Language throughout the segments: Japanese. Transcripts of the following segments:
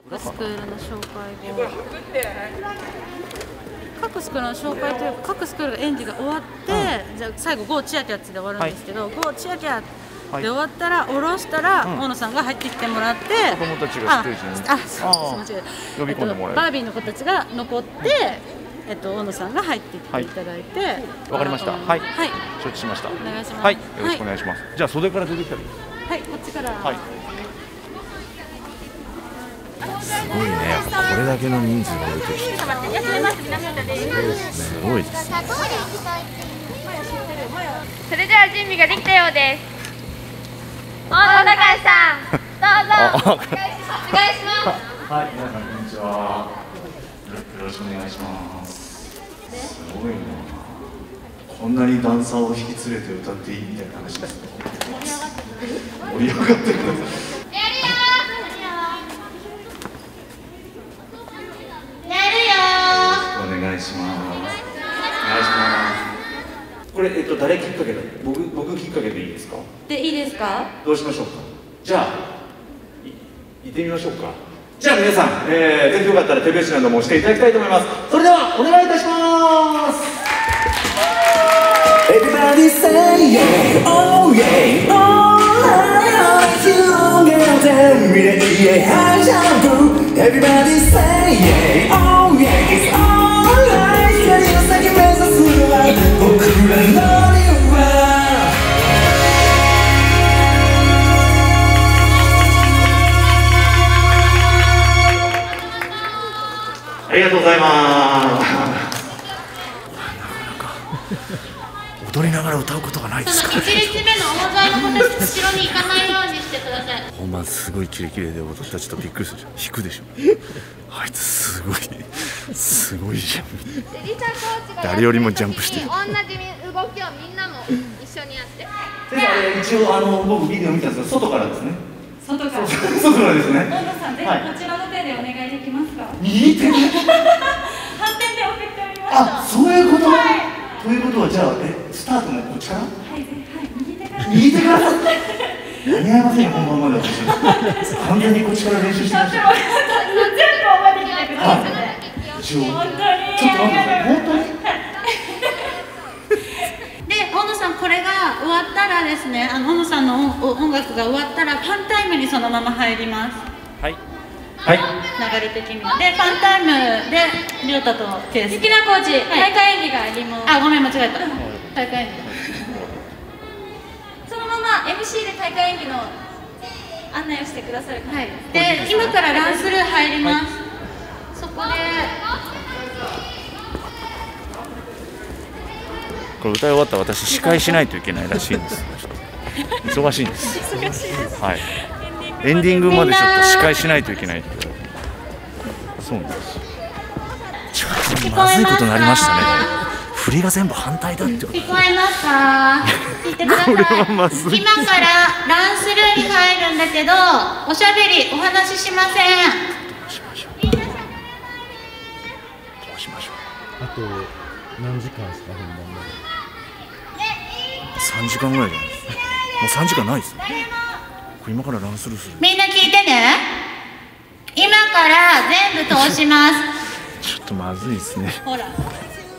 各スクールの紹介後、各スクールの紹介というか、各スクールが演技が終わって、じゃあ最後ゴーチアキャッチで終わるんですけど、ゴーチアキャで終わったら、下ろしたら、大野さんが入ってきてもらって、 子供たちがステージに、呼び込んでもらえる。 バービーの子たちが残って、大野さんが入ってきていただいて、 わかりました。はい、承知しました。お願いします。 はい、よろしくお願いします。じゃあ袖から出てきたらいいですか。 はい、こっちから。 はい。すごいね、やっぱこれだけの人数がいるときって。すごいですね。 それでは準備ができたようです。大野隆さん、どうぞお願いします。 はい、皆さんこんにちは。よろしくお願いします。すごいな。こんなにダンサーを引き連れて歌っていいみたいな話ですね。盛り上がってください。お願いします。お願いします。これ誰きっかけだ？僕きっかけでいいですか？ でいいですか？ どうしましょうか。じゃあ行ってみましょうか。じゃあ皆さん、ぜひよかったら手拍子などもしていただきたいと思います。それではお願いいたします。Everybody say yeah, oh yeah, all right, you get them, yeah, high jump. Everybody say yeah, oh yeah, it's alright. 光の先目指すのは僕らの理由は。ありがとうございます。踊りながら歌うことがないですからね。 1列目の大沿いの子たち後ろに行かないようにしてください。 本番すごいキレキレで踊ったちょっとびっくりするじゃん。引くでしょ。あいつすごいじゃん。誰よりもジャンプしてる。 同じ動きをみんなも一緒にやって。 一応僕ビデオ見たんですけど外からですね。 外からですね。 大野さん、ぜひこちらの手でお願いできますか？ 右手で。 反転で送っておりました。 あ、そういうこと。ということはじゃあスタートもこっちから？はい、右手から。間に合いませんよ、本番まで私。完全にこっちから練習してました。 全部覚えてきてください。本当に。 ちょっと待ってください。本当に。 で、大野さん、これが終わったらですね、大野さんの音楽が終わったらファンタイムにそのまま入ります。 はい。 流れ的に。で、ファンタイムで亮太とケース。 好きなコーチ、大会演技があります。 あ、ごめん、間違えた。大会演技。 そのまま MC で大会演技の案内をしてくださる。 はい。で、今からランスルー入ります。そこで。 これ歌い終わったら私司会しないといけないらしいんです。忙しいんです。はい。エンディングまでちょっと司会しないといけないって言われて。そうなんです。ちょっとまずいことになりましたね。振りが全部反対だってこと。 聞こえますか？聞いてください。 これはまずい。 今からランスルーに入るんだけど、おしゃべりお話ししません。 どうしましょう。どうしましょう。 あと何時間ですか、本番まで。 3時間ぐらいじゃないですか。もう3時間ないですね。これ今からランスルーする。 みんな聞いてね。今から全部通します。 ちょっとまずいですね。 ほら。 こ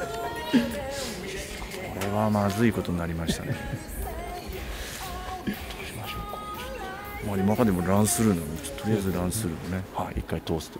れはまずいことになりましたね。どうしましょうか。まあ今までもランスルーなので、とりあえずランスルーをね、はい、一回通すと。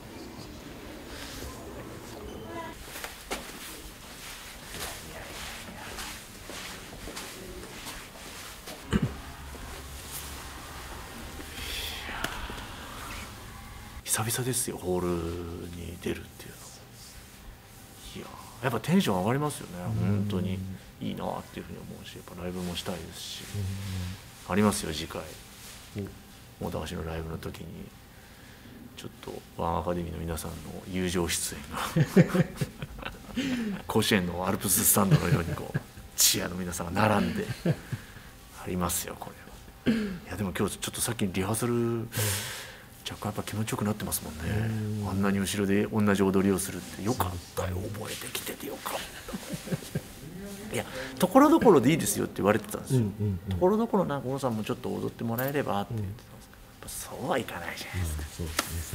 久々ですよ、ホールに出るっていうの。いや、やっぱテンション上がりますよね。本当にいいなっていうふうに思うし、やっぱライブもしたいですし、ありますよ次回。大高市のライブの時にちょっとワンアカデミーの皆さんの友情出演が甲子園のアルプススタンドのようにこうチアの皆さんが並んでありますよ、これは。いやでも今日ちょっとさっきリハーサル若干やっぱ気持ちよくなってますもんね。あんなに後ろで同じ踊りをするってよかったよ、覚えてきててよかった。いや、ところどころでいいですよって言われてたんですよ。ところどころなんか小野さんもちょっと踊ってもらえればって言ってたんですけど、やっぱそうはいかないじゃないですか。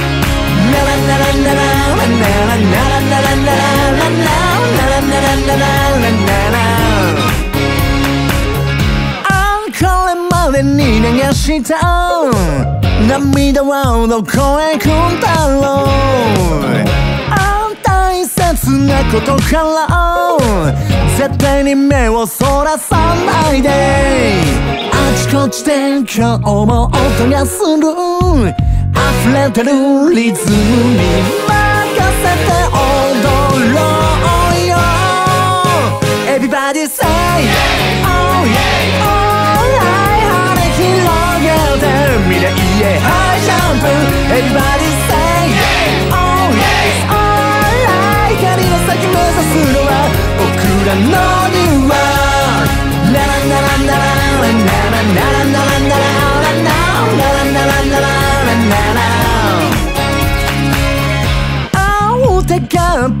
これまでに流した涙はどこへ行くんだろう。大切なことから絶対に目をそらさないで。あちこちで今日も音がする溢れてるリズムに任せて踊ろうよ。 Everybody say oh yeah alright 羽広げて未来へハイジャンプ Everybody say oh yeah alright 光の先目指すのは僕らのニューワールド。ラララララララララララララ手が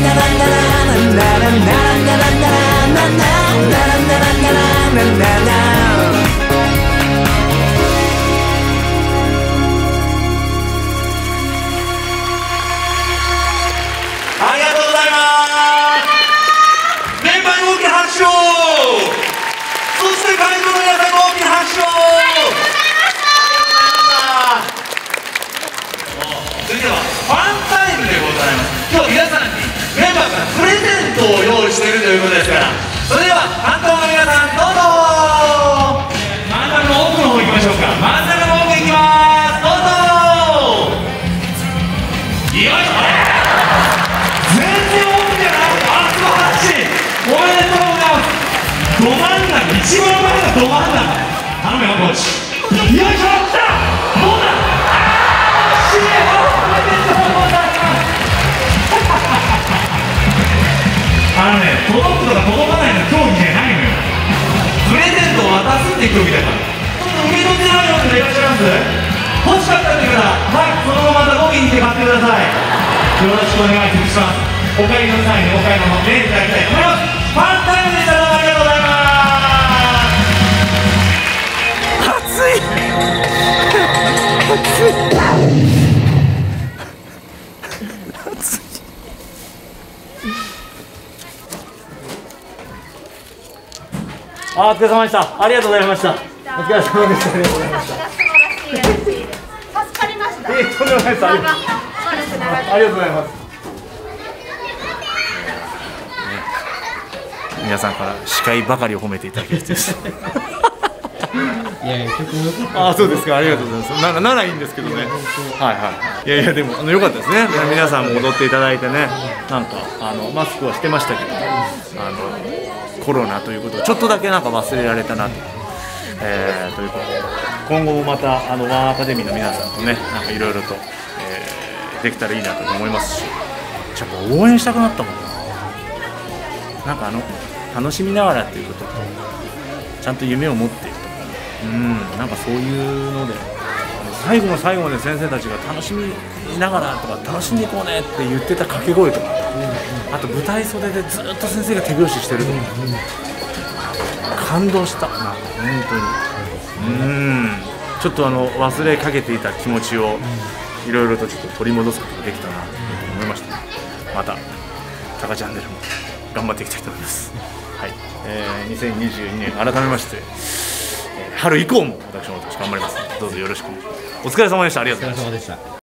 それではファンタイムでございます。今日皆さんにメンバーからプレゼントを用意しているということですから、それでは担当の皆さんどうぞ。真ん中の奥の方行きましょうか。真ん中の奥行きます。どうぞ。よいしょ。全然奥じゃない。あ、素晴らしい。おめでとうございます。ど真ん中、一番前のど真ん中。頼むよコーチ。よいしょ。来た。どうだ。おめでとうございます。届くとか届かないの競技じゃないのよ。プレゼントを渡すって競技だから。ちょっと受け取ってないのでいらっしゃいます？欲しかったって方、はい、そのままゴミに来て買ってください。よろしくお願いします。お帰りの際にお買い物をねいただきたいと思います。ファンタイムでした。どうもありがとうございます。お疲れ様でした。ありがとうございました。お疲れ様でした。ありがとうございました。 助かりました。 とんでもないです。ありがとうございます。皆さんから司会ばかりを褒めていただけるです。 いやいや、曲も良かった。 あ、そうですか。ありがとうございます。ならいいんですけどね。はいはい。いやいや、でも良かったですね。皆さんも踊っていただいてね。なんかマスクはしてましたけど、コロナということをちょっとだけなんか忘れられたなと。ということで、今後もまたワンアカデミーの皆さんとね、なんかいろいろと、できたらいいなと思いますし、やっぱ応援したくなったもん。なんか楽しみながらっていうことと、ちゃんと夢を持っているとか、なんかそういうので、最後の最後まで先生たちが楽しみながらとか楽しんでいこうねって言ってた掛け声とか、あと舞台袖でずっと先生が手拍子してるとか、感動した。なんか本当に、ちょっと忘れかけていた気持ちをいろいろとちょっと取り戻すことができたなと思いました。またタカチャンネルも頑張っていきたいと思います。はい、2022年改めまして、春以降も私も頑張ります。どうぞよろしく。お疲れ様でした。ありがとうございました。